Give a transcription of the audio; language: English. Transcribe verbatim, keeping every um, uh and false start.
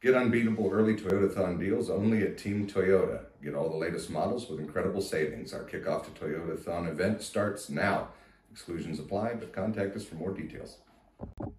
Get unbeatable early Toyotathon deals only at Team Toyota. Get all the latest models with incredible savings. Our Kickoff to Toyotathon event starts now. Exclusions apply, but contact us for more details.